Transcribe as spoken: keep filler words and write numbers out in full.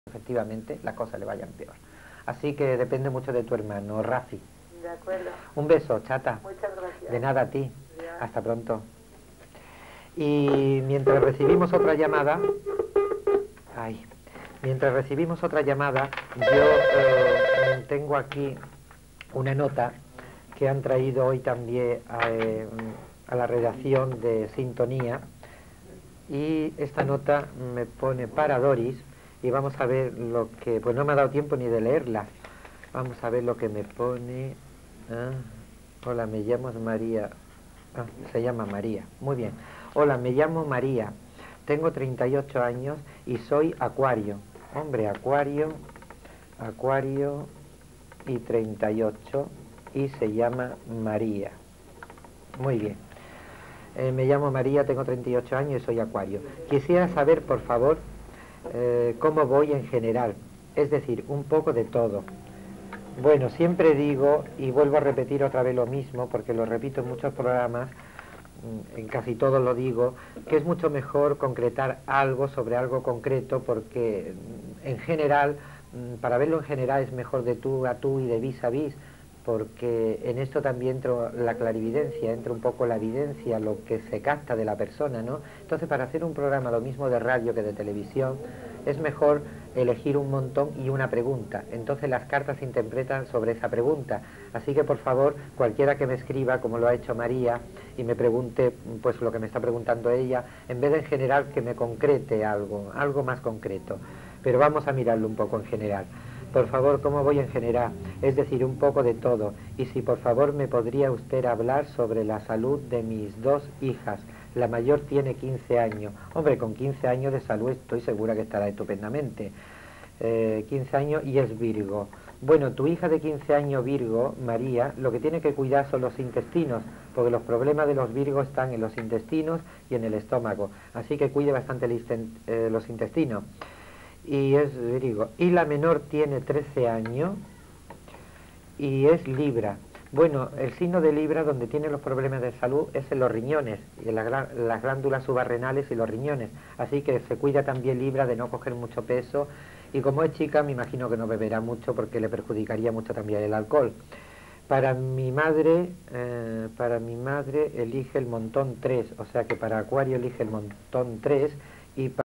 efectivamente las cosas le vayan peor. Así que depende mucho de tu hermano, Rafi. De acuerdo. Un beso, chata. Muchas gracias. De nada a ti. Ya. Hasta pronto. Y mientras recibimos otra llamada, ay, mientras recibimos otra llamada, yo eh, tengo aquí una nota que han traído hoy también a, eh, a la redacción de Sintonía, y esta nota me pone para Doris, y vamos a ver lo que, pues no me ha dado tiempo ni de leerla. Vamos a ver lo que me pone. Ah, hola, me llamo María. Ah, se llama María. Muy bien. Hola, me llamo María. Tengo treinta y ocho años y soy acuario. Hombre, acuario, acuario y treinta y ocho, y se llama María. Muy bien. Eh, me llamo María, tengo treinta y ocho años y soy acuario. Quisiera saber, por favor, eh, cómo voy en general. Es decir, un poco de todo. Bueno, siempre digo, y vuelvo a repetir otra vez lo mismo, porque lo repito en muchos programas, en casi todos lo digo, que es mucho mejor concretar algo sobre algo concreto, porque en general, para verlo en general es mejor de tú a tú y de vis a vis, porque en esto también entra la clarividencia, entra un poco la evidencia, lo que se capta de la persona, ¿no? Entonces, para hacer un programa lo mismo de radio que de televisión, es mejor elegir un montón y una pregunta. Entonces las cartas se interpretan sobre esa pregunta. Así que, por favor, cualquiera que me escriba, como lo ha hecho María, y me pregunte pues lo que me está preguntando ella, en vez de en general, que me concrete algo, algo más concreto. Pero vamos a mirarlo un poco en general. Por favor, ¿cómo voy en general? Es decir, un poco de todo. Y si por favor me podría usted hablar sobre la salud de mis dos hijas. La mayor tiene quince años. Hombre, con quince años de salud estoy segura que estará estupendamente. Eh, quince años y es Virgo. Bueno, tu hija de quince años, Virgo, María, lo que tiene que cuidar son los intestinos, porque los problemas de los Virgos están en los intestinos y en el estómago. Así que cuide bastante el, eh, los intestinos. Y es Virgo. Y la menor tiene trece años y es Libra. Bueno, el signo de Libra, donde tiene los problemas de salud, es en los riñones, y en la, las glándulas subarrenales y los riñones. Así que se cuida también Libra de no coger mucho peso, y como es chica me imagino que no beberá mucho porque le perjudicaría mucho también el alcohol. Para mi madre, eh, para mi madre elige el montón tres, o sea que para Acuario elige el montón tres, y para